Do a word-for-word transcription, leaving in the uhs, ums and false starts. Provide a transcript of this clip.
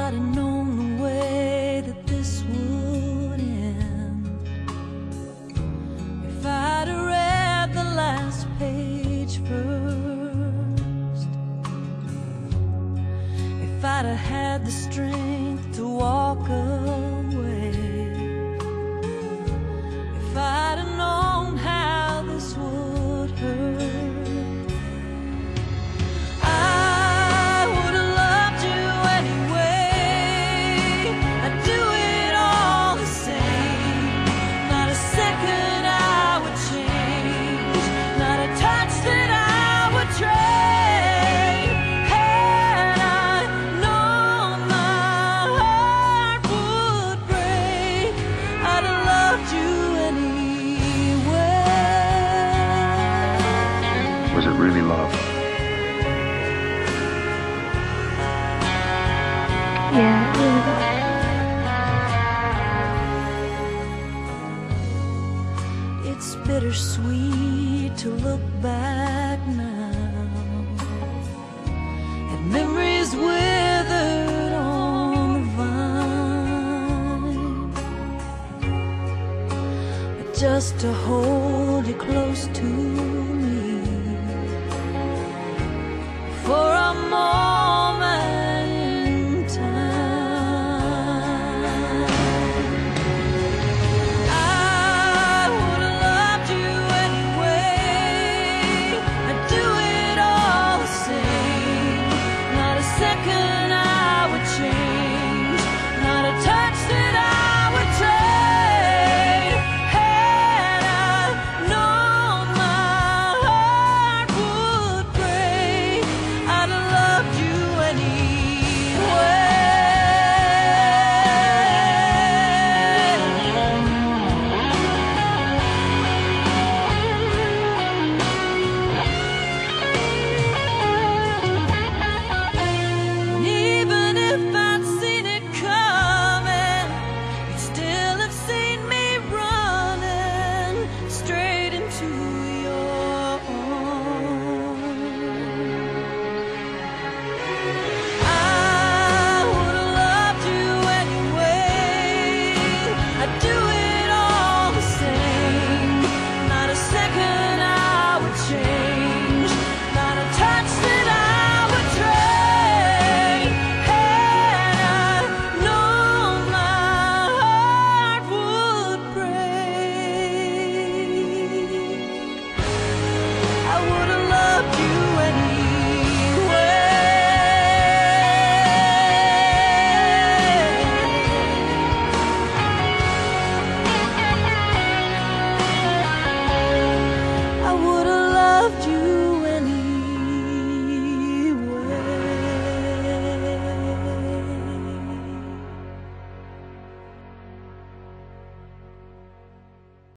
I'd have known the way that this would end, if I'd have read the last page first, if I'd have had the strength to walk away, if I'd have known how this would hurt, Was it really love? Yeah, it really was. It's bittersweet to look back now at memories withered on the vine, but just to hold you close to